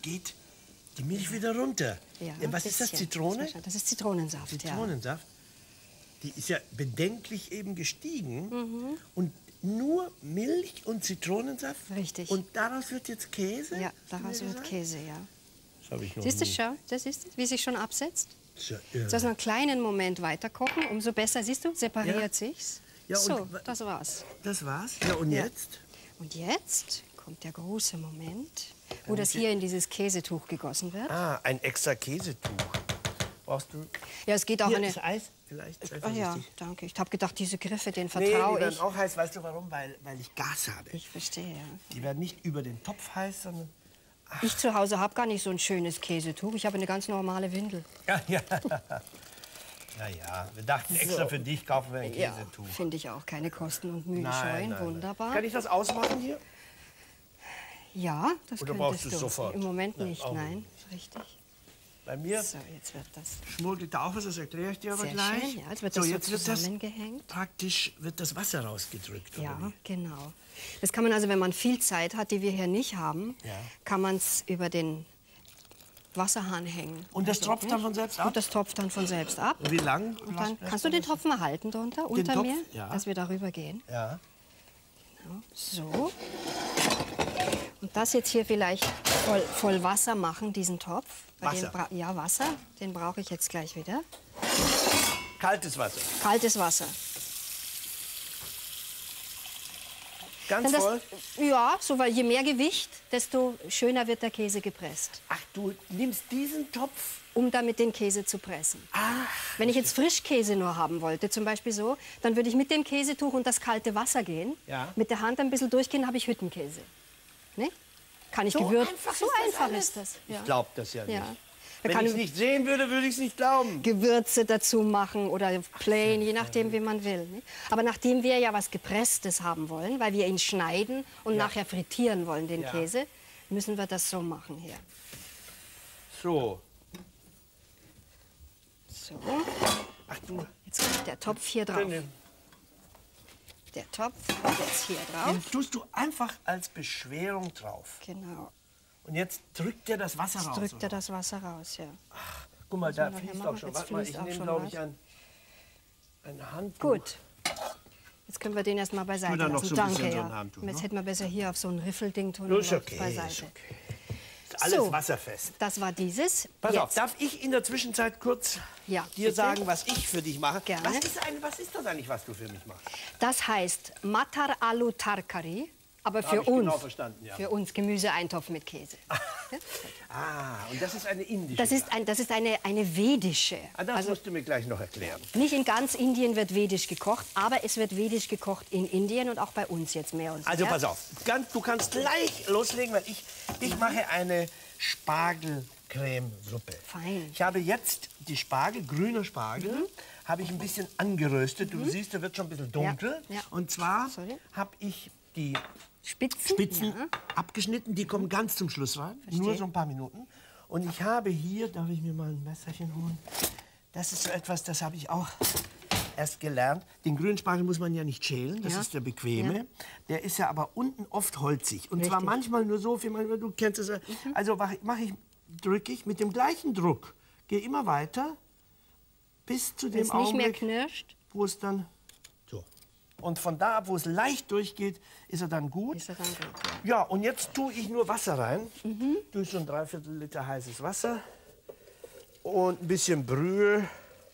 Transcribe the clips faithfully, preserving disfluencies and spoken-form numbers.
geht die Milch wieder runter. Ja, Was ist das, Zitrone? Das ist Zitronensaft, Zitronensaft. Ja. Die ist ja bedenklich eben gestiegen. Mhm. Und nur Milch und Zitronensaft? Richtig. Und daraus wird jetzt Käse? Ja, daraus wird Käse, ja. Das habe ich noch Siehst du nie. schon, das ist es, wie sich schon absetzt? Ja, ja. Soll es noch einen kleinen Moment weiter kochen, umso besser, siehst du, separiert Ja. sich's. Ja, so, und das war's. Das war's? Ja, und Ja. jetzt? Und jetzt kommt der große Moment, wo das hier in dieses Käsetuch gegossen wird. Ah, ein extra Käsetuch. Brauchst du? Ja, es geht auch Hier eine... ist Eis, vielleicht. Sei Ah ja, vorsichtig. danke. Ich habe gedacht, diese Griffe, denen Nee, die vertraue werden ich. auch heiß. Weißt du warum? Weil, weil ich Gas habe. Ich verstehe, ja. Die werden nicht über den Topf heiß, sondern... Ich zu Hause habe gar nicht so ein schönes Käsetuch. Ich habe eine ganz normale Windel. Ja, ja. Naja, wir dachten extra für dich kaufen wir ein Ja, Käsetuch. finde ich auch. Keine Kosten und Mühen Nein, scheuen. nein, Wunderbar. nein. Kann ich das ausmachen hier? Ja, das Oder könntest brauchst du du. es sofort? Im Moment Nein, nicht, auch nein. Richtig. Bei mir So, jetzt wird das schmuggelt da auch was, das erkläre ich dir aber sehr gleich. schön. Ja, jetzt wird so, das so jetzt wird das zusammengehängt. praktisch wird das Wasser rausgedrückt. oder Ja, wie? genau. Das kann man also, wenn man viel Zeit hat, die wir hier nicht haben, Ja. kann man es über den Wasserhahn hängen. Und das Also, tropft nicht? dann von selbst ab? Und das tropft dann von selbst ab. Und wie lang? Und dann kannst du den Topf mal halten drunter, unter Topf? mir, Ja. dass wir darüber gehen. Ja. So. Und das jetzt hier vielleicht voll, voll Wasser machen, diesen Topf. Weil Wasser? Den bra- ja, Wasser. Den brauche ich jetzt gleich wieder. Kaltes Wasser. Kaltes Wasser. Ganz Denn das, voll? ja, so, weil je mehr Gewicht, desto schöner wird der Käse gepresst, Ach, du nimmst diesen Topf. um damit den Käse zu pressen. Ah, Wenn ich jetzt Frischkäse nur haben wollte, zum Beispiel so, dann würde ich mit dem Käsetuch und das kalte Wasser gehen, Ja. mit der Hand ein bisschen durchgehen, habe ich Hüttenkäse. Ne? Kann ich So gewürzt. einfach So ist das einfach alles? ist das. Ich glaube das ja nicht. Ja. Da Wenn kann ich es nicht sehen würde, würde ich es nicht glauben. Gewürze dazu machen oder plain, je nachdem, wie man will. Ne? Aber nachdem wir ja was Gepresstes haben wollen, weil wir ihn schneiden und Ja. nachher frittieren wollen, den Ja. Käse, müssen wir das so machen hier. So. So, Ach du. jetzt kommt der Topf hier drauf. Den, Der Topf kommt jetzt hier drauf. den tust du einfach als Beschwerung drauf. Genau. Und jetzt drückt er das Wasser Jetzt raus. drückt er oder? das Wasser raus, ja. Guck mal, Was da wir nachher fließt machen. auch schon. Jetzt Warte mal, fließt ich auch nehme, schon glaube was. ich, ein, eine Handtuch. Gut. Jetzt können wir den erstmal beiseite da noch lassen. so ein Danke, bisschen so ein ja. Handtuch, Jetzt ne? hätten wir besser hier auf so ein Riffelding tun Das und ist was okay, beiseite. ist okay. Ist alles So. wasserfest. Das war dieses. Pass Jetzt. auf, darf ich in der Zwischenzeit kurz Ja, dir bitte. sagen, was ich für dich mache? Gerne. Was ist, ein, was ist das eigentlich, was du für mich machst? Das heißt Matar Alu Tarkari, aber Hab für ich uns. genau verstanden, ja. Für uns Gemüseeintopf mit Käse. Ja? Ah, und das ist eine indische Das ist, Sache. ein, das ist eine, eine vedische. Ah, das Also musst du mir gleich noch erklären. nicht in ganz Indien wird vedisch gekocht, aber es wird vedisch gekocht in Indien und auch bei uns jetzt mehr und mehr. Also pass auf, ganz, du kannst gleich loslegen, weil ich, ich mache eine Spargelcremesuppe. Fein. Ich habe jetzt die Spargel, grüner Spargel, Mhm. habe ich ein bisschen angeröstet. Du siehst, der wird schon ein bisschen dunkel. Ja, ja. Und zwar Sorry. habe ich die Spitzen. Spitzen Ja. abgeschnitten, die kommen ganz zum Schluss rein, nur so ein paar Minuten. Und ich habe hier, darf ich mir mal ein Messerchen holen? Das ist so etwas, das habe ich auch erst gelernt. Den grünen Spargel muss man ja nicht schälen, das Ja. ist der bequeme. Ja. Der ist ja aber unten oft holzig. Und zwar Richtig. manchmal nur so viel, manchmal, du kennst es ja. Also mache ich, mach ich, drücke ich mit dem gleichen Druck, gehe immer weiter, bis zu Wenn dem es nicht mehr Augenblick, knirscht, wo es dann so. Und von da ab, wo es leicht durchgeht, ist er dann gut. ist er dann gut. Ja, Ja. und jetzt tue ich nur Wasser rein. Tue so ein Dreiviertel Liter heißes Wasser. Und ein bisschen Brühe.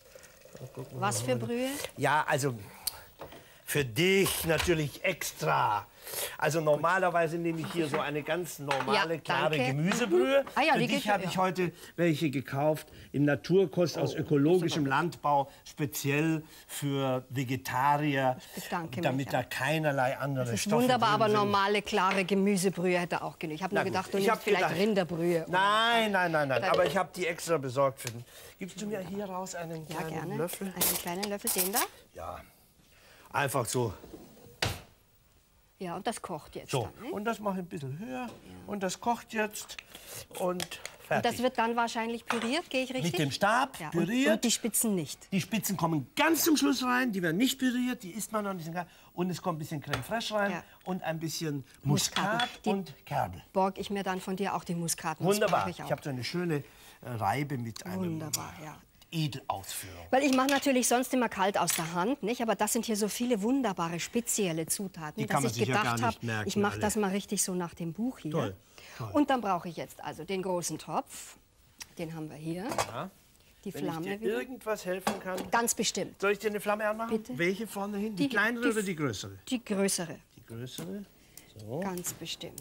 Was für Brühe? Ja, also für dich natürlich extra. Also normalerweise nehme ich hier so eine ganz normale, Ja, klare danke. Gemüsebrühe. Ah ja, für die dich geht- habe ja. ich heute welche gekauft in Naturkost aus ökologischem Landbau, speziell für Vegetarier, Ich bedanke mich, damit ja. da keinerlei andere Das ist Stoffe wunderbar, drin aber sind. normale, klare Gemüsebrühe hätte auch genug. Ich habe nur gut, gedacht, du ich nimmst hab vielleicht gedacht- Rinderbrühe. Nein, nein, nein, nein. Aber ich habe die extra besorgt für den. Gibst du mir hier raus einen Ja, kleinen gerne. Löffel? Einen kleinen Löffel, den da. Ja. Einfach so. Ja, und das kocht jetzt So. dann. Ne? Und das mache ich ein bisschen höher. Und das kocht jetzt. Und Und das wird dann wahrscheinlich püriert, gehe ich richtig? Mit dem Stab ja, püriert. Und, und die Spitzen nicht. Die Spitzen kommen ganz zum Schluss rein, die werden nicht püriert, die isst man noch nicht. Und es kommt ein bisschen Creme fraiche rein Ja. und ein bisschen Muskat Muskaten. Die und Kerbel. Borg ich mir dann von dir auch die Muskaten. Das Wunderbar. brauche Ich, ich auch. habe so eine schöne äh, Reibe mit einer Wunderbar, ja. Edelausführung. Weil ich mache natürlich sonst immer kalt aus der Hand, nicht? Aber das sind hier so viele wunderbare, spezielle Zutaten, Die kann dass man ich sich ja gar gedacht nicht habe, merken, ich mache alle. das mal richtig so nach dem Buch hier. Toll, toll. Und dann brauche ich jetzt also den großen Topf, den haben wir hier, Ja. die Wenn Flamme ich dir wieder. irgendwas helfen kann. Ganz bestimmt. Soll ich dir eine Flamme anmachen? Bitte. Welche vorne hin? Die, Die- kleinere die- oder die größere? Die größere, Die größere. So. ganz bestimmt.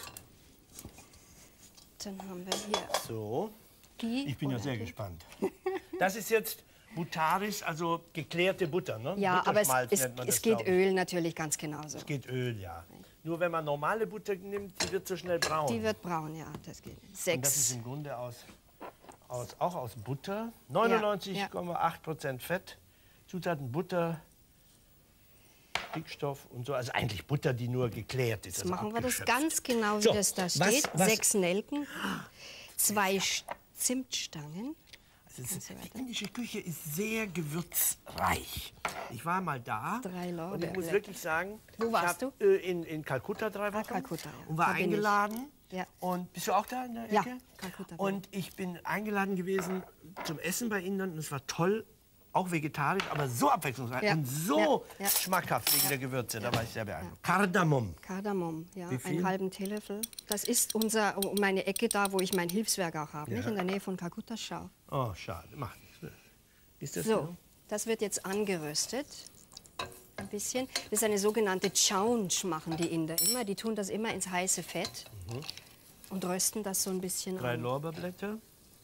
Dann haben wir hier so. die. Ich bin ja oder sehr die. gespannt. Das ist jetzt Butaris, also geklärte Butter, ne? Ja, aber es, Butterschmalz es, nennt man es das, geht glaub ich. Öl natürlich ganz genauso. Es geht Öl, ja. Nur wenn man normale Butter nimmt, die wird so schnell braun. Die wird braun, ja, das geht. Und das ist Sechs. im Grunde aus, aus, auch aus Butter. neunundneunzig Komma acht Prozent Fett. Zutaten Butter, Dickstoff und so. Also eigentlich Butter, die nur geklärt ist. Jetzt also machen wir das abgeschöpft. ganz genau, wie So, das da was- steht. was- Sechs Nelken, zwei Sch- Zimtstangen. Also es ist, so weiter. die indische Küche ist sehr gewürzreich. Ich war mal da Drei und ich muss Lorbeerblätter. wirklich sagen, Wo warst ich hab, äh, in, in Kalkutta drei Wochen Kalkutta, ja. und war Da bin ich. eingeladen. Ja. Und bist du auch da in der Ja, Ecke? Kalkutta bin Und ich bin eingeladen gewesen zum Essen bei Ihnen und es war toll, auch vegetarisch, aber so abwechslungsreich Ja. und so Ja. Ja. schmackhaft wegen der Gewürze. Da war ich sehr beeindruckt. Kardamom. Kardamom, ja, Wie viel? einen halben Teelöffel. Das ist unser, um meine Ecke da, wo ich mein Hilfswerk auch habe, nicht? In der Nähe von Kalkutta Schau. Oh, schade, macht nichts. Ist das So, das wird jetzt angeröstet. Ein bisschen. Das ist eine sogenannte Chaunch, machen die Inder immer. Die tun das immer ins heiße Fett und rösten das so ein bisschen Drei an. Lorbeerblätter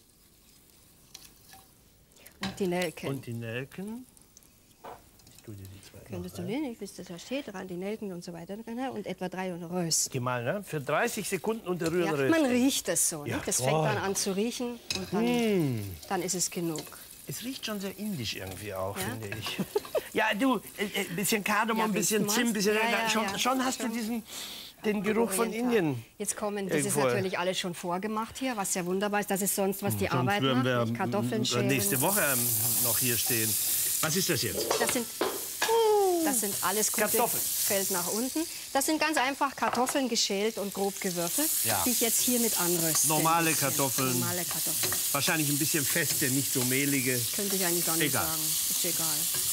Und die Nelken. und die Nelken. Ich tue dir die zwei Könntest du noch lesen, wie es da steht, dran, die Nelken und so weiter. Und etwa drei und rösten. Gemahlen, ne? Für dreißig Sekunden unter Rühren Ja, rösten. man riecht es so. Ja, Nicht? Das toll. fängt dann an zu riechen und dann, dann ist es genug. Es riecht schon sehr indisch irgendwie auch, Ja? finde ich. Ja, du, äh, ein bisschen Kardamom, Ja, ein bisschen willst du Zimt, ein bisschen, meinst? Ja, ja, schon, ja. schon hast du diesen, den Geruch von Oriental. Indien. Jetzt kommen, das ist irgendwo. natürlich alles schon vorgemacht hier, was ja wunderbar ist. Das ist sonst, was die Sonst Arbeit würden macht. wir nicht? Kartoffeln äh, schälen. nächste Woche ähm, noch hier stehen. Was ist das jetzt? Das sind, das sind alles gute, Kartoffeln. fällt nach unten. Das sind ganz einfach Kartoffeln geschält und grob gewürfelt, Ja. die ich jetzt hier mit anröste. Normale Ein bisschen. Kartoffeln. Normale Kartoffeln. Wahrscheinlich ein bisschen feste, nicht so mehlige. Könnte ich eigentlich gar nicht Egal. sagen. Ist egal.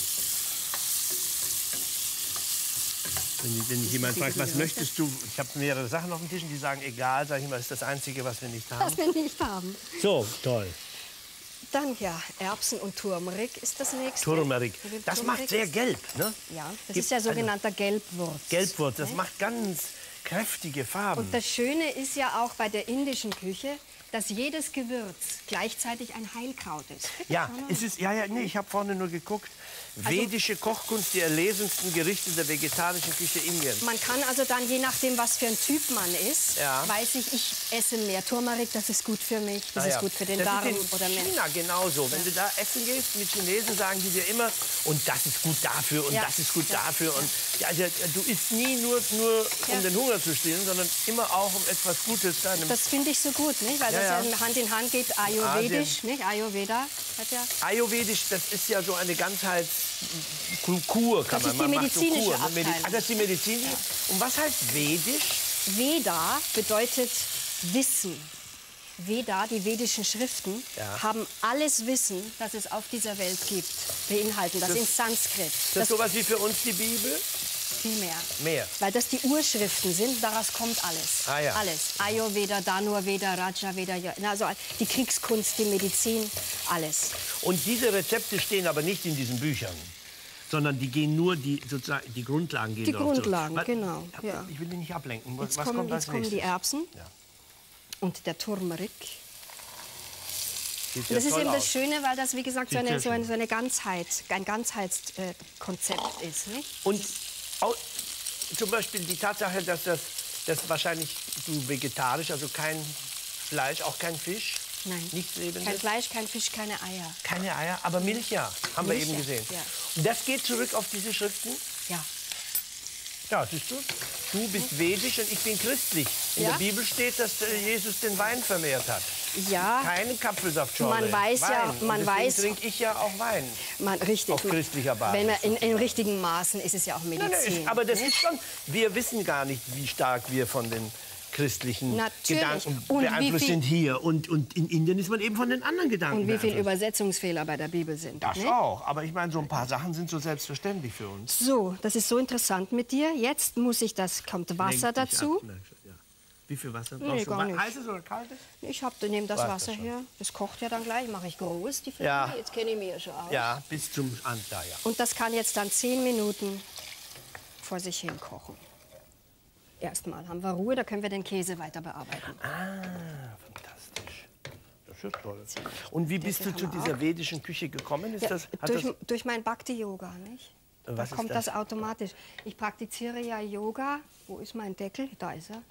Wenn, wenn jemand die fragt, was Gerüchte? möchtest du? Ich habe mehrere Sachen auf dem Tisch und die sagen, egal, sag ich mal, ist das Einzige, was wir nicht haben. Was wir nicht haben. So, toll. Dann ja, Erbsen und Turmeric ist das nächste. Turmeric. Das Turmeric macht sehr ist- gelb, ne? Ja, das Gibt ist ja eine sogenannter Gelbwurz. Gelbwurz, das Ne? macht ganz kräftige Farben. Und das Schöne ist ja auch bei der indischen Küche, dass jedes Gewürz gleichzeitig ein Heilkraut ist. Bitte, Ja, schau mal. es ist, ja, ja, nee, ich habe vorne nur geguckt. Vedische Kochkunst, die erlesensten Gerichte der vegetarischen Küche Indiens. Man kann also dann, je nachdem, was für ein Typ man ist, Ja. weiß ich, ich esse mehr Turmeric, das ist gut für mich, das Ah, ist ja. gut für den das Darm ist oder in mehr. China genauso. Wenn du da essen gehst mit Chinesen, sagen die dir immer, und das ist gut dafür und Ja. das ist gut Ja. dafür. Und ja, also, du isst nie nur, nur Ja. um den Hunger zu stillen, sondern immer auch um etwas Gutes deinem Das finde ich so gut, nicht? Weil Ja, das ja. ja Hand in Hand geht, ayurvedisch, nicht? Ayurveda hat ja. Ayurvedisch, das ist ja so eine Ganzheitskur, kann Das man ist die man macht so medizinische Kur, ne? Medi- Abteilung. Ah, das ist die Medizin. Und was heißt Vedisch? Veda bedeutet Wissen. Veda, die vedischen Schriften, Ja. haben alles Wissen, das es auf dieser Welt gibt, beinhalten das, Das- in Sanskrit. Ist das sowas wie für uns die Bibel? viel mehr. Mehr. Weil das die Urschriften sind, daraus kommt alles. Ah, ja. Alles. Ayurveda, Dhanurveda, Rajaveda, ja, also die Kriegskunst, die Medizin, alles. Und diese Rezepte stehen aber nicht in diesen Büchern, sondern die gehen nur, die, sozusagen, die Grundlagen gehen Die darauf zurück. Grundlagen, Was- genau, ja. Ich will dich nicht ablenken. Was, Jetzt was kommen, kommt als jetzt kommen die nächstes? Erbsen Ja. und der Turmeric. Sieht Und ja das ist toll eben das aus. Schöne, weil das, wie gesagt, so Sieht eine, sehr so eine, schön. so eine Ganzheit, ein Ganzheitskonzept ist. Nicht? Und au, zum Beispiel die Tatsache, dass das dass wahrscheinlich du vegetarisch, also kein Fleisch, auch kein Fisch, Nein. nichts Lebendes. Kein Fleisch, kein Fisch, keine Eier. Keine Eier, aber Milch ja, haben Milch, wir eben ja, gesehen. ja. Und das geht zurück auf diese Schriften? Ja. Ja, siehst du? Du bist vedisch und ich bin christlich. In Ja? der Bibel steht, dass äh, Jesus den Wein vermehrt hat. Ja. Keine Kapfelsaftschorle. Man weiß Wein. ja, Und man deswegen weiß. trinke ich ja auch Wein. Man, richtig. Auf christlicher Basis. Wenn man in, in richtigen Maßen ist es ja auch Medizin. Nein, nein, aber das ist schon. Wir wissen gar nicht, wie stark wir von den christlichen Natürlich. Gedanken Und wie beeinflusst viel- sind hier. Und, und in Indien ist man eben von den anderen Gedanken Und wie viele beeinflusst. Übersetzungsfehler bei der Bibel sind. Das ne? auch. Aber ich meine, so ein paar Sachen sind so selbstverständlich für uns. So, das ist so interessant mit dir. Jetzt muss ich das, kommt Wasser Lenkt dich dazu. ab, merkst du, ja. Wie viel Wasser Nee, brauchst du? gar nicht. Heißes oder kaltes? Ich hab, nehme das Weiß Wasser das schon. hier. Das kocht ja dann gleich. Mache ich groß, die Flamme. Ja. Jetzt kenne ich mich ja schon aus. Ja, bis zum An da, ja. Und das kann jetzt dann zehn Minuten vor sich hin kochen. Erstmal haben wir Ruhe, da können wir den Käse weiter bearbeiten. Ah, fantastisch. Das ist ja toll. Und wie bist du haben zu wir dieser auch. vedischen Küche gekommen? Ist Ja, das, hat durch, das, durch mein Bhakti-Yoga, nicht? Was Da ist kommt das? das? automatisch. Ich praktiziere ja Yoga. Wo ist mein Deckel? Da ist er.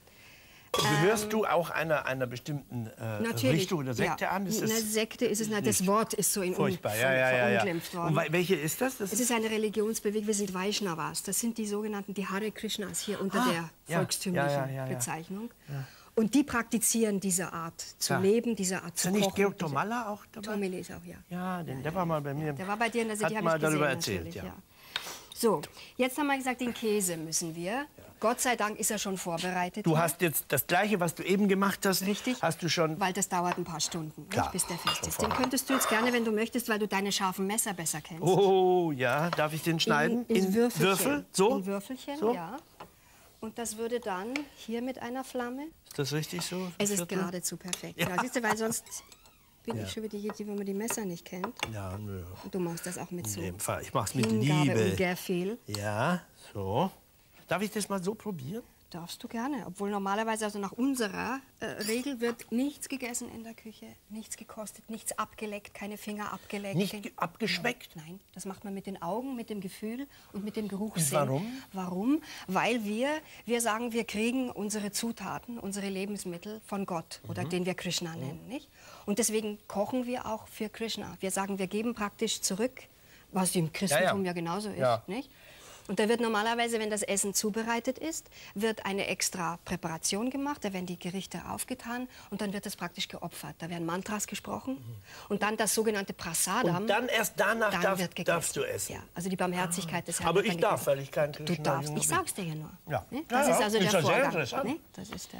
gehörst du auch einer, einer bestimmten äh, Natürlich. Richtung oder Sekte ja. an? Ist das Eine Sekte ist es nicht. Das Wort ist so in furchtbar? un, Ja, ja, ja, ja. verunglimpft worden. Und wel- welche ist das? das Es ist eine Religionsbewegung, wir sind Vaishnavas. Das sind die sogenannten, die Hare Krishnas hier unter Ah, der ja. volkstümlichen Ja, ja, ja, ja. Bezeichnung. Und die praktizieren diese Art zu Ja. leben, diese Art ist zu da nicht kochen. Georg diese- Tomalla auch dabei? Tomele ist auch, ja. Ja, den, der war mal bei mir. Der war bei dir in der Hat die habe mal ich gesehen, darüber erzählt, natürlich, ja. ja. So, jetzt haben wir gesagt, den Käse müssen wir. Gott sei Dank ist er schon vorbereitet. Du hier. hast jetzt das Gleiche, was du eben gemacht hast. Richtig. Hast du schon. Weil das dauert ein paar Stunden, Klar, nicht, bis der fest schon ist. Den vorher. könntest du jetzt gerne, wenn du möchtest, weil du deine scharfen Messer besser kennst. Oh, ja. Darf ich den schneiden? In, in Würfelchen. Würfel? So? In Würfelchen, So? ja. Und das würde dann hier mit einer Flamme. Ist das richtig so? Es ist Viertel? geradezu perfekt. Ja. Ja. Siehst du, weil sonst bin Ja. ich schon wieder die, die, wenn man die Messer nicht kennt. Ja, nö. Und du machst das auch mit so In dem Fall. Ich mach's mit Hingabe Liebe. und Gefühl. Ja, so. Darf ich das mal so probieren? Darfst du gerne. Obwohl normalerweise, also nach unserer äh, Regel, wird nichts gegessen in der Küche, nichts gekostet, nichts abgeleckt, keine Finger abgeleckt. Nicht kein- ge- abgeschmeckt? Nein, das macht man mit den Augen, mit dem Gefühl und mit dem Geruchssinn. warum? Warum? Weil wir, wir sagen, wir kriegen unsere Zutaten, unsere Lebensmittel von Gott oder den wir Krishna nennen. Nicht? Und deswegen kochen wir auch für Krishna. Wir sagen, wir geben praktisch zurück, was im Christentum ja, ja. genauso ist. Ja. Nicht? Und da wird normalerweise, wenn das Essen zubereitet ist, wird eine extra Präparation gemacht, da werden die Gerichte aufgetan und dann wird das praktisch geopfert. Da werden Mantras gesprochen und dann das sogenannte Prasadam. Und dann erst danach dann darf, wird gegessen. darfst du essen. Ja, also die Barmherzigkeit des Herrn. Aber wird ich dann darf, gegessen. weil ich kein Du Krishna darfst, Jünger ich bin. sag's dir ja nur. Ja. Ne? Ja, Das ja, ist also ist der ja sehr Vorgang. interessant. Ne? Das ist der.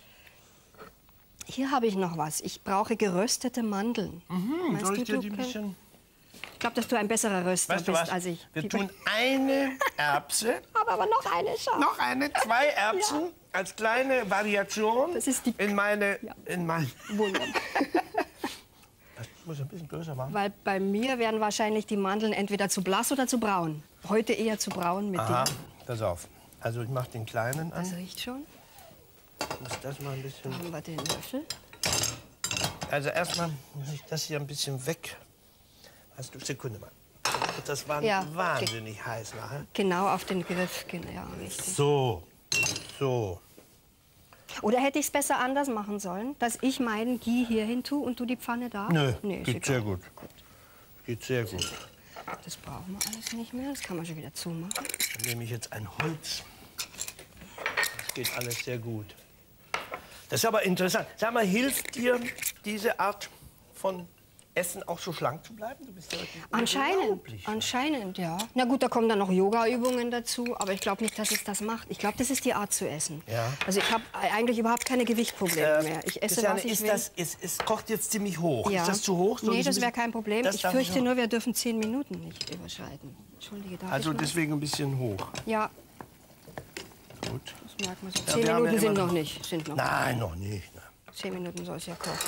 Hier habe ich noch was. Ich brauche geröstete Mandeln. Hm, Meinst soll du, ich dir du die ein könnt- bisschen... Ich glaube, dass du ein besserer Röster Weißt du bist was? als ich. Wir Die- tun eine Erbse, aber, aber noch eine schon. noch eine, zwei Erbsen als kleine Variation Das ist die- in meine... Ja. In mein, Wunder. das muss ich ein bisschen größer machen. Weil bei mir werden wahrscheinlich die Mandeln entweder zu blass oder zu braun. Heute eher zu braun mit Aha, dem. pass auf. Also ich mache den kleinen Das an. riecht schon. Muss das mal ein bisschen... Haben wir den Löffel. Also erstmal muss ich das hier ein bisschen weg. Weißt du, Sekunde mal. Das war Ja, wahnsinnig heiß nachher. Genau auf den Griff. Genau, ja, richtig. So, so. Oder hätte ich es besser anders machen sollen, dass ich meinen Ghee hier hin tue und du die Pfanne da? Nö, nee, ist geht egal. sehr gut. Geht sehr gut. Das brauchen wir alles nicht mehr. Das kann man schon wieder zumachen. Dann nehme ich jetzt ein Holz. Das geht alles sehr gut. Das ist aber interessant. Sag mal, hilft dir diese Art von Essen auch so schlank zu bleiben? Du bist ja wirklich Anscheinend, unglaublich schlank. anscheinend, ja. Na gut, da kommen dann noch Yoga-Übungen dazu, aber ich glaube nicht, dass es das macht. Ich glaube, das ist die Art zu essen. Ja. Also ich habe eigentlich überhaupt keine Gewichtsprobleme Äh, mehr. Ich esse, Christiane, was ich ist will. das, es, es kocht jetzt ziemlich hoch. Ja. Ist das zu hoch? Soll Nee, ich das ein wäre bisschen- kein Problem. Das Ich darf fürchte auch. nur, wir dürfen zehn Minuten nicht überschreiten. Entschuldige, darf Also ich mal? deswegen ein bisschen hoch. Ja, Gut. das merkt man so. Ja, Zehn wir haben Minuten ja sind immer- noch nicht. Sind noch Nein, noch nicht. ne. Zehn Minuten soll es ja kochen.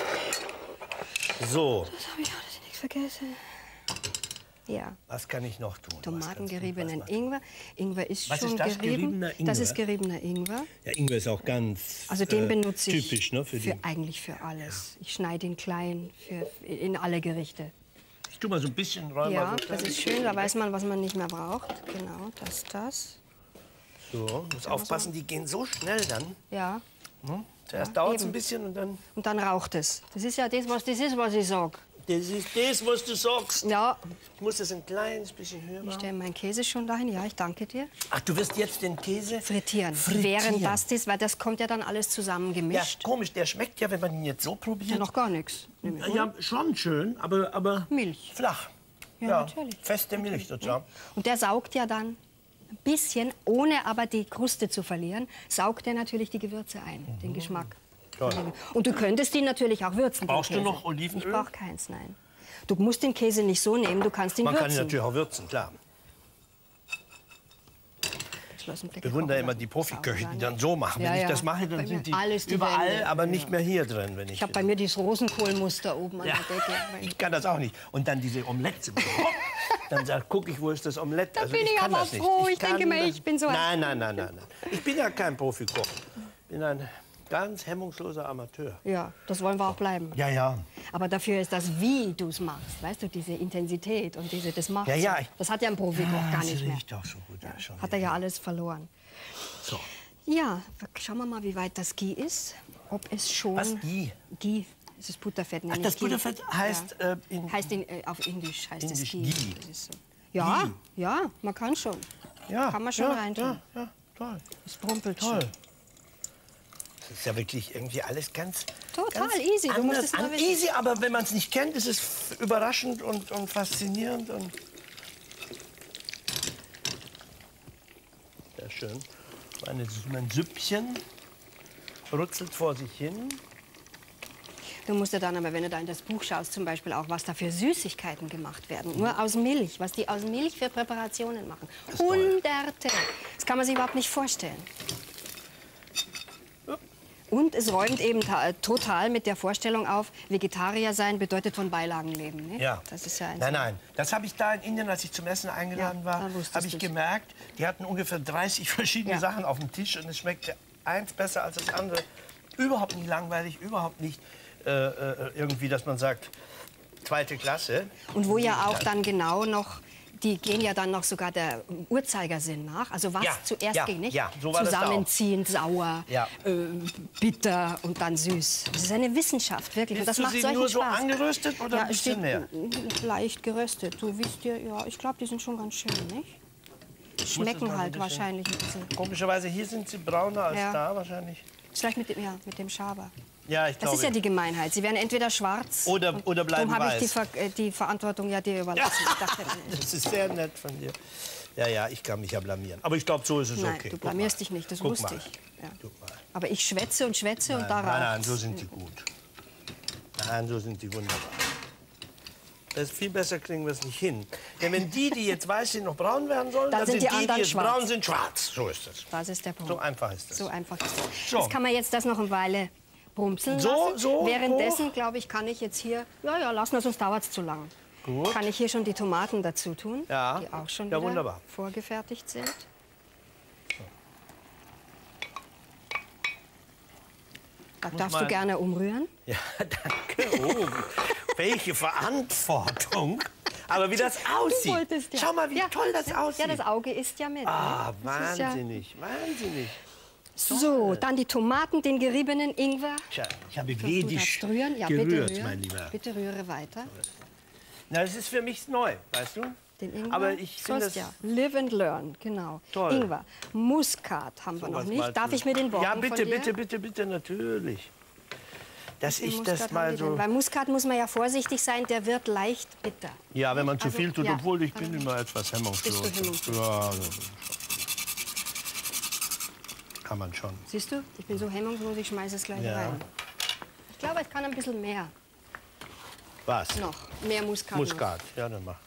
So, Das habe ich alles nichts vergessen. Ja, was kann ich noch tun? Tomaten Was kannst du- geriebenen was- Ingwer. Ingwer ist Was schon ist das, gerieben. geriebener Das Ingwer? ist geriebener Ingwer. Ja, Ingwer ist auch ganz Also den äh, benutze ich typisch, ne, für, für, die. eigentlich für alles. Ich schneide ihn klein für, in alle Gerichte. Ich tu mal so ein bisschen räumen. Ja, mal so das ist schön, da weiß man, was man nicht mehr braucht. Genau, das, das. So, muss aufpassen, die gehen so schnell dann. Ja, Ne? Zuerst dauert es eben. ein bisschen und dann... und dann raucht es. Das ist ja das, was das ist, was ich sage. Das ist das, was du sagst. Ja. Ich muss das ein kleines bisschen höher machen. Ich stelle meinen Käse schon dahin. Ja, ich danke dir. Ach, du wirst jetzt den Käse Frittieren. frittieren. Während das ist, weil das kommt ja dann alles zusammen Ja, gemischt. komisch, der schmeckt ja, wenn man ihn jetzt so probiert. Ja, noch gar nichts. Ja, schon schön, aber, aber Milch. flach. Ja, Ja, natürlich. feste Milch sozusagen. Und der saugt ja dann ein bisschen, ohne aber die Kruste zu verlieren, saugt er natürlich die Gewürze ein, Mhm. den Geschmack. Toll. Und du könntest ihn natürlich auch würzen. den Brauchst du Käse. noch Olivenöl? Ich brauche keins, nein. Du musst den Käse nicht so nehmen, du kannst ihn Man würzen. kann ihn natürlich auch würzen, klar. Ich bewundere immer die Profiköche, die dann so machen. Ja, Wenn ich ja. das mache, Bei dann mir sind die alles die überall, Wände. aber nicht mehr hier drin. Wenn ich Ich habe bei mir dieses Rosenkohlmuster oben an ja. der Decke. Ich kann das auch nicht. Und dann diese Omelette. Dann gucke ich, wo ist das Omelette. Da bin ich kann aber das nicht. froh. Ich kann denke mir, das- ich bin so ein- Nein, nein, nein, nein, nein. Ich bin ja kein Profikoch. Ich bin ein ganz hemmungsloser Amateur. Ja, das wollen wir auch bleiben. Ja, ja. Aber dafür ist das, wie du es machst, weißt du, diese Intensität und diese, das machst Ja, ja, du. ich- Das hat ja ein Profikoch gar das nicht mehr. riecht doch so gut. Ja, schon Hat er ja alles verloren. so. Ja, schauen wir mal, wie weit das Ghee ist. Ob es schon... Was, Ghee? Ghee. Das ist Butterfett. Ach, nämlich das Ghee. Butterfett heißt, Ja. äh, in- heißt in, äh, auf Indisch heißt Indisch es Ghee. Ghee. Das ist so. Ja, Ghee. ja, man kann schon. Ja, Kann man schon ja, reintun. Ja, ja, toll. Es brumpelt Toll. schon. Das ist ja wirklich irgendwie alles ganz, Total ganz easy. Du musst anders. es nur An- wissen. easy, aber wenn man es nicht kennt, ist es f- überraschend und, und faszinierend. Und sehr schön. Meine, mein Süppchen rutzelt vor sich hin. Du musst ja dann aber, wenn du da in das Buch schaust, zum Beispiel auch, was da für Süßigkeiten gemacht werden. Nur aus Milch, was die aus Milch für Präparationen machen. ist toll. Hunderte. Das kann man sich überhaupt nicht vorstellen. Und es räumt eben ta- total mit der Vorstellung auf, Vegetarier sein bedeutet von Beilagen leben. Ne? Ja. Das ist ja ein Nein, nein. Das habe ich da in Indien, als ich zum Essen eingeladen Ja, war, da wusstest habe ich du's. gemerkt, die hatten ungefähr dreißig verschiedene Ja. Sachen auf dem Tisch und es schmeckte eins besser als das andere. Überhaupt nicht langweilig, überhaupt nicht äh, äh, irgendwie, dass man sagt, zweite Klasse. Und wo ja auch dann genau noch, die gehen ja dann noch sogar der Uhrzeigersinn nach. Also was Ja, zuerst ja, ging, nicht? ja, so war das da auch. Zusammenziehend, sauer, Ja. äh, bitter und dann süß. Das ist eine Wissenschaft, wirklich. Und Willst das du macht sie solchen nur so Spaß. angeröstet oder ja, ein es bisschen steht mehr? leicht geröstet. Du wisst ja, ja, ich glaube, die sind schon ganz schön, nicht? es Schmecken mal so ein halt bisschen- wahrscheinlich ein bisschen. Komischerweise, hier sind sie brauner als Ja. da wahrscheinlich. Vielleicht mit dem, ja, mit dem Schaber. Ja, ich Das glaube. ist ja die Gemeinheit. Sie werden entweder schwarz Oder- und oder bleiben darum habe ich die, weiß. Ver äh, die Verantwortung ja dir überlassen. Ich dachte, Das ist sehr nett von dir. Ja, ja, ich kann mich ja blamieren. Aber ich glaube, so ist es nein, okay. du Guck blamierst mal. dich nicht, das Guck wusste mal. ich. Ja. Guck mal. Aber ich schwätze und schwätze und da Nein, nein, raucht's. so sind die gut. Nein, so sind die wunderbar. Das ist viel besser kriegen wir es nicht hin. Denn wenn die, die jetzt weiß sind, noch braun werden sollen, Dann dann sind sind die die, die anderen jetzt schwarz. braun sind, schwarz. So ist es. Das ist der Punkt. So einfach ist das. So einfach ist das. So. Jetzt kann man jetzt das noch eine Weile brumpseln So, lassen. so, Währenddessen, hoch. glaube ich, kann ich jetzt hier... Ja, ja, lassen wir, sonst dauert es zu lang. Gut. Kann ich hier schon die Tomaten dazu tun, Ja. die auch schon Ja, wieder wunderbar. vorgefertigt sind. Da darfst du mal- gerne umrühren. Ja, danke. Oh, welche Verantwortung. Aber wie das aussieht. wolltest ja. Schau mal, wie Ja, toll das ja, aussieht. Ja, das Auge isst ja mit. Ah, ne? Das ist ja- wahnsinnig, wahnsinnig. So, dann die Tomaten, den geriebenen Ingwer. Tja, ich habe Du ledig darfst rühren. Ja, gerührt, bitte rühren. mein Lieber. Bitte rühre weiter. Na, das ist für mich neu, weißt du? Den Ingwer. Aber ich finde Sollst das... ja. Live and learn, genau. Toll. Ingwer. Muskat haben wir noch sowas nicht. mal Darf zu- ich mir den Borken Ja, bitte, von dir? bitte, bitte, bitte, natürlich. Dass Den ich Muskat das haben mal wir denn? so... Bei Muskat muss man ja vorsichtig sein, der wird leicht bitter. Ja, wenn man zu Also, viel tut, ja. obwohl ich bin immer etwas hemmungslos. Bist du hemmungslos? Ja, so. Kann man schon. Siehst du, ich bin so hemmungslos, ich schmeiße es gleich Ja. rein. Ich glaube, ich kann ein bisschen mehr Was? noch. Mehr Muskat. Muskat. Ja, dann mach.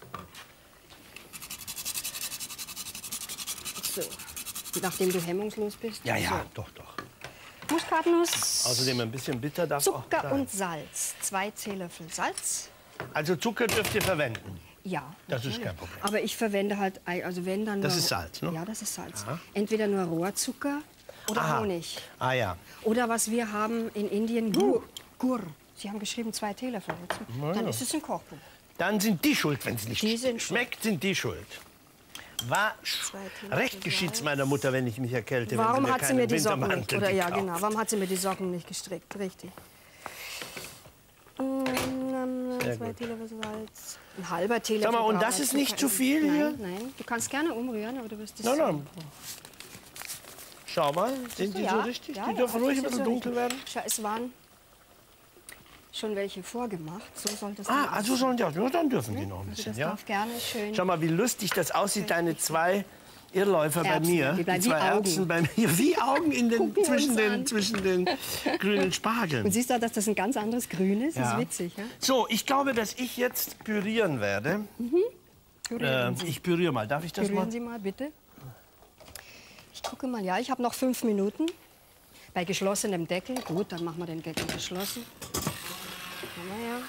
Noch. So. Nachdem du hemmungslos bist. Ja, ja, So. doch, doch. Muskatnuss, Außerdem ein bisschen bitter darf auch Zucker sein. und Salz. Zwei Teelöffel Salz. Also Zucker dürft ihr verwenden. Ja. Das ist natürlich. kein Problem. Aber ich verwende halt, ei- also wenn dann Das nur, ist Salz, ne? Ja, das ist Salz. Ja. Entweder nur Rohrzucker oder Aha. Honig. Ah ja. Oder was wir haben in Indien, Gur. Gur. Sie haben geschrieben zwei Teelöffel. Dann ist es ein Kochbuch. Dann sind die schuld, wenn es nicht Die sind schmeckt, sind die schuld. War Zwei Teelöffel recht geschieht's Salz. meiner Mutter, wenn ich mich erkälte. Warum wenn sie mir hat sie keinen mir die Socken nicht? Wintermantel Oder ja, gekauft. genau. Warum hat sie mir die Socken nicht gestrickt? Richtig. Mm, Sehr zwei gut. Teelöffel Salz. Ein halber Teelöffel. Sag mal, und das brauchen ist wir. nicht zu viel hier? Nein, nein. Du kannst gerne umrühren, aber du wirst es... Nein, nein. Schau mal, sind die ja, so richtig? Ja, Die ja, dürfen ruhig ein das ist bisschen so dunkel richtig. werden. Schau, es waren schon welche vorgemacht. So soll das Ah, dann also aussehen. sollen die auch. Ja, dann dürfen die noch ein Also bisschen, das ja? darf gerne schön... Schau mal, wie lustig das aussieht, deine zwei Irrläufer bei Erbsen, mir. die bleiben wie zwei Augen. Erbsen bei mir. Wie Augen in den, Gucken wir zwischen, uns den, an. zwischen den grünen Und Spargeln. siehst du, dass das ein ganz anderes Grün ist? Das Ja. ist witzig, ja? So, ich glaube, dass ich jetzt pürieren werde. Pürieren Äh, Sie. ich püriere mal. Darf ich das Pürieren mal? Sie mal, bitte. Ich gucke mal, ja, ich habe noch fünf Minuten. Bei geschlossenem Deckel. Gut, dann machen wir den Deckel geschlossen. Haben wir ja.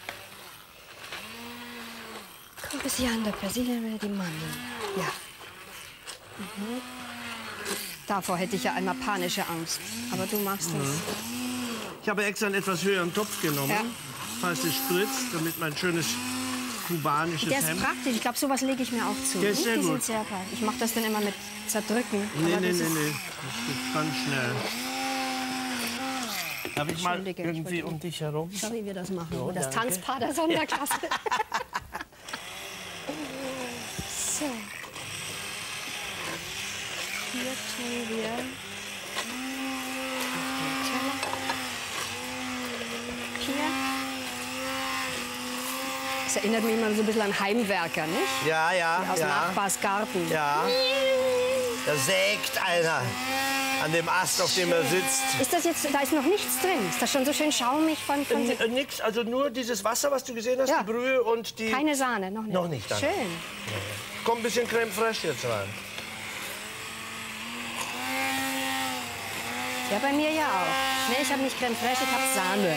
Koriander, Petersilie, die Mandeln. Ja. Mhm. Davor hätte ich ja einmal panische Angst. Aber du machst es. Ich habe extra einen etwas höheren Topf genommen, Ja. falls es spritzt, damit mein schönes kubanisches Der ist Hemd... praktisch. Ich glaube, sowas lege ich mir auch zu. Der ist sehr die gut. sind sehr fein. Ich mache das dann immer mit zerdrücken. Nee, aber nee, das nee, ist- nee. Das geht ganz schnell. Darf ich mal Entschuldige, ich irgendwie wollte- um dich herum? Schau, wie wir das machen. So, das danke. Tanzpaar der Sonderklasse. So. Hier tun wir auf den Teller. Hier. Das erinnert mich immer so ein bisschen an Heimwerker, nicht? Ja, ja, Aus ja. Nachbars Garten. Ja. Da sägt einer an dem Ast, auf dem er sitzt. Ist das jetzt, da ist noch nichts drin? Ist das schon so schön schaumig von, von N äh, nix, also nur dieses Wasser, was du gesehen hast, Ja. die Brühe und die... Keine Sahne, noch nicht. Noch nicht, danke. Schön. Kommt ein bisschen Creme fraiche jetzt rein. Ja, bei mir ja auch. Nee, ich habe nicht Creme fraiche, ich habe Sahne.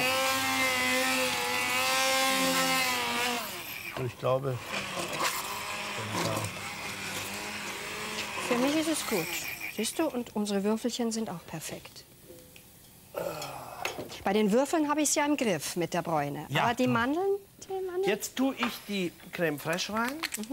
Und ich glaube... Für mich ist es gut. Siehst du, und unsere Würfelchen sind auch perfekt. Bei den Würfeln habe ich es ja im Griff mit der Bräune. Ja, Aber die du- Mandeln, die Mandeln... Jetzt tue ich die Creme fraiche rein.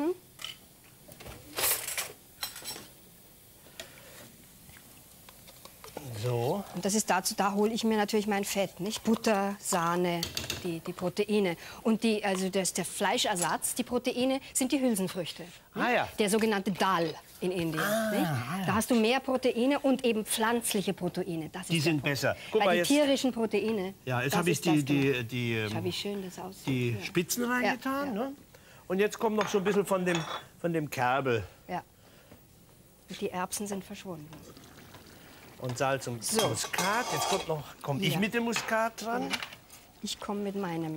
So. Und das ist dazu, da hole ich mir natürlich mein Fett, nicht? Butter, Sahne, die, die Proteine. Und die, also das, der Fleischersatz, die Proteine, sind die Hülsenfrüchte. nicht? Ah, ja. Der sogenannte Dal in Indien. nicht? Da hast du mehr Proteine und eben pflanzliche Proteine. Das ist Die der sind Punkt. besser. Guck Weil mal, die jetzt- tierischen Proteine, Ja, jetzt das habe ich ist die, das, genau. die, die, ähm, Schau, wie schön das aussieht. die Ja. Spitzen reingetan. Ja, ja. Ne? Und jetzt kommt noch so ein bisschen von dem, von dem Kerbel. Ja. Und die Erbsen sind verschwunden. Und Salz und So. Muskat. Jetzt kommt noch, komme ich Ja. mit dem Muskat dran. Ich komme mit meinem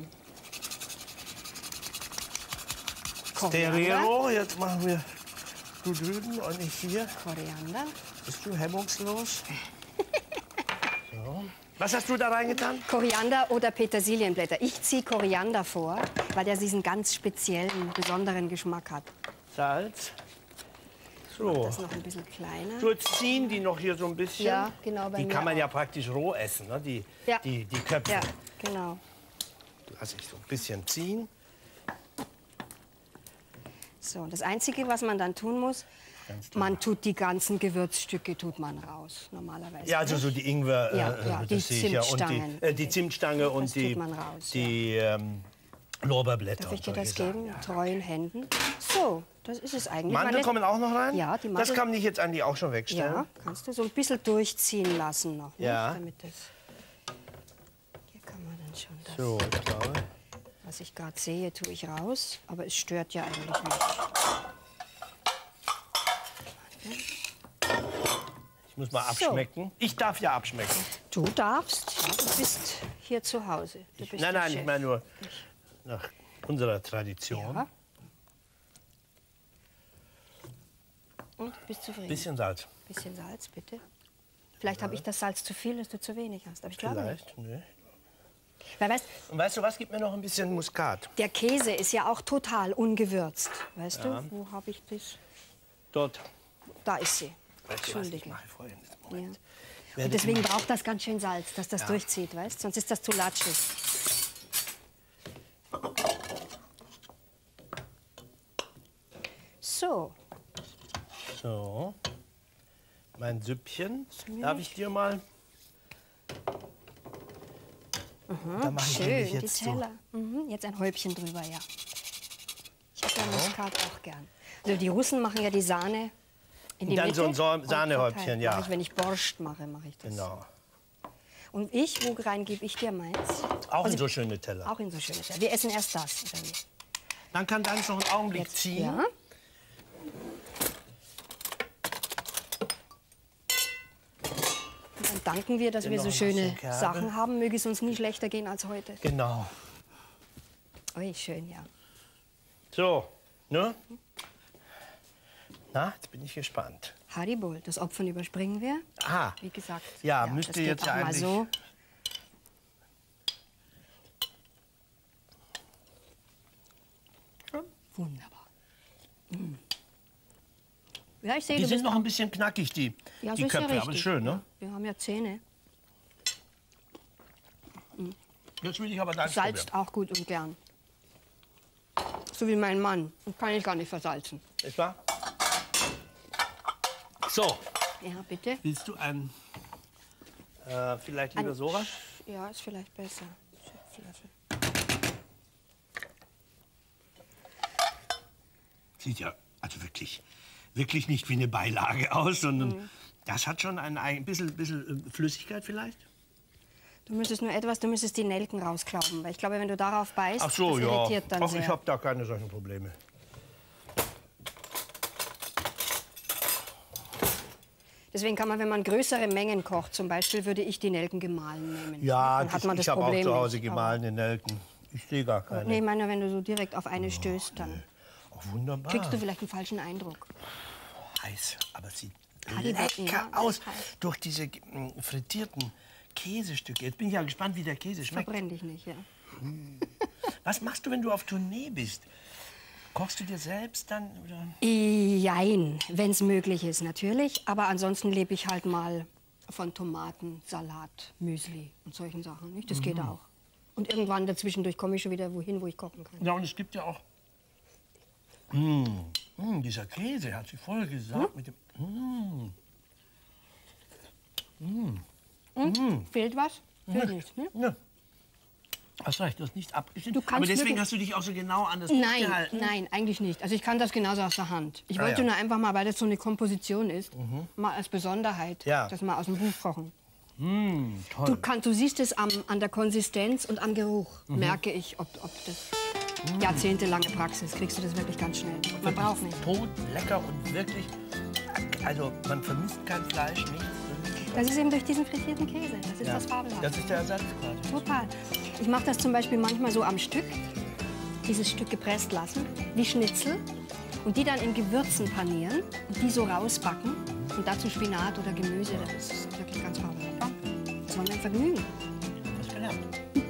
Koriander. Stereo. Jetzt machen wir du drüben und ich hier. Koriander. Bist du hemmungslos? So. Was hast du da reingetan? Koriander oder Petersilienblätter. Ich ziehe Koriander vor, weil der diesen ganz speziellen, besonderen Geschmack hat. Salz. So. Das ist noch ein bisschen kleiner. So, jetzt ziehen die noch hier so ein bisschen. Ja, genau, bei Die mir kann man auch. ja praktisch roh essen, ne? die, Ja. die, die Köpfe. Ja, genau. Lass ich so ein bisschen ziehen. So, das Einzige, was man dann tun muss, man tut die ganzen Gewürzstücke tut man raus, normalerweise. Ja, also so die Ingwer, Ja, äh, ja, das die sehe ich ja. Und Zimtstangen. die, äh, die Zimtstange und Das die, tut man raus, die ähm, Lorbeerblätter. Darf ich dir und das solche geben? Sachen, In treuen Händen. So, das ist es eigentlich. Man Mandeln lässt- kommen auch noch rein? Ja, die Das Mandel- kann ich jetzt eigentlich auch schon wegstellen. Ja, kannst du so ein bisschen durchziehen lassen noch. Ja. Nicht? Damit das, hier kann man dann schon das, So, ich glaube. was ich gerade sehe, tue ich raus. Aber es stört ja eigentlich nicht. Ich muss mal abschmecken. Ich darf ja abschmecken. Du darfst, ja, du bist hier zu Hause. Du bist Nein, der nein, Chef. ich meine nur nach unserer Tradition. Ja. Und bist zufrieden? Bisschen Salz. Bisschen Salz, bitte. Vielleicht habe ich das Salz zu viel, dass du zu wenig hast. Aber ich glaube nicht. Vielleicht. Nee. Weil, weißt, Und weißt du was? Gib mir noch ein bisschen Muskat. der Käse ist ja auch total ungewürzt. Weißt du, wo habe ich das? Dort. Da ist sie. Weißt du was? Ich Entschuldige. mache Folgendes. Ja. Moment. Und deswegen braucht das ganz schön Salz, dass das durchzieht, weißt? Sonst ist das zu latschig. So, So. Mein Süppchen. Darf ich dir mal Mhm, da mache ich schön, nämlich jetzt die Teller. Mhm, jetzt ein Häubchen drüber, ja. Ich habe ja Muskat auch gern. Also die Russen machen ja die Sahne in die Dann Mitte. so ein Sahnehäubchen, ja. Mache ich, wenn ich Borscht mache, mache ich das. Genau. Und ich, wo rein gebe ich dir meins? Auch Also, in so schöne Teller. Auch in so schöne Teller. Wir essen erst das. Oder wie? Dann kann deins noch einen Augenblick Jetzt, ziehen. ja. Und dann danken wir, dass Dann wir noch so ein schöne bisschen Kerbe. Sachen haben. Möge es uns nie schlechter gehen als heute. Genau. Ui, schön, ja. So, ne? Na, jetzt bin ich gespannt. Haribol, das Opfern überspringen wir. Aha. Wie gesagt. Ja, das müsste geht jetzt auch ja mal eigentlich... so. Wunderbar. Mm. Ja, ich sehe, Die du sind bist noch auch- ein bisschen knackig, die, ja, die so ist ja Köpfe, aber richtig. schön, ne? Wir haben ja Zähne. Jetzt will ich aber deins Salzt auch gut und gern. So wie mein Mann. Und kann ich gar nicht versalzen. probieren. Ist wahr? So, Ja, bitte. willst du ein... Äh, vielleicht lieber Ein- sowas? Ja, ist vielleicht besser. Schöpflöffel. Sieht ja also wirklich, wirklich nicht wie eine Beilage aus, sondern Mhm. das hat schon ein, ein bisschen, bisschen äh, Flüssigkeit vielleicht. Du müsstest nur etwas, du müsstest die Nelken rausklauben. Weil ich glaube, wenn du darauf beißt, Ach so, das ja. irritiert dann Ach, sehr. ich habe da keine solchen Probleme. Deswegen kann man, wenn man größere Mengen kocht, zum Beispiel, würde ich die Nelken gemahlen nehmen. Ja, dann das, hat man das ich habe auch Problem zu Hause nicht. gemahlene Nelken. Ich sehe gar Aber, keine. nee, ich meine, wenn du so direkt auf eine stößt, dann Oh, wunderbar. kriegst du vielleicht einen falschen Eindruck. Heiß, aber es sieht Haribol, lecker ja, das aus ist heiß. durch diese mm, frittierten Käsestücke. Jetzt bin ich ja gespannt, wie der Käse schmeckt. Verbrenn dich nicht, ja. Was machst du, wenn du auf Tournee bist? Kochst du dir selbst dann? Oder? Jein, wenn es möglich ist, natürlich. Aber ansonsten lebe ich halt mal von Tomaten, Salat, Müsli und solchen Sachen. Nicht? Das Mhm. geht auch. Und irgendwann dazwischendurch komme ich schon wieder wohin, wo ich kochen kann. Ja, und es gibt ja auch... Mm, mm, dieser Käse, hat sie vorher gesagt. Mit dem, mm. Fehlt was? Fehlt nichts, ne? Ja. Hast recht, du hast nichts abgeschnitten. Du kannst Aber deswegen wirklich- hast du dich auch so genau an das Buch Nein, gehalten. nein, eigentlich nicht. Also ich kann das genauso aus der Hand. Ich Ah, wollte ja. nur einfach mal, weil das so eine Komposition ist, mal als Besonderheit, Ja. das mal aus dem Buch kochen. Mm, toll. Du, kann, du siehst es am, an der Konsistenz und am Geruch, Mhm. merke ich, ob, ob das jahrzehntelange Praxis, kriegst du das wirklich ganz schnell. Man braucht nicht. Tot, lecker und wirklich... Also, man vermisst kein Fleisch, nichts. Das ist eben durch diesen frittierten Käse. Das ist Ja. das Fabelhafte. Das ist der Ersatz quasi. Total. Ich mache das zum Beispiel manchmal so am Stück, dieses Stück gepresst lassen, wie Schnitzel, und die dann in Gewürzen panieren und die so rausbacken und dazu Spinat oder Gemüse. Das ist wirklich ganz fabelhaft. Das war mir ein Vergnügen. Das gelernt.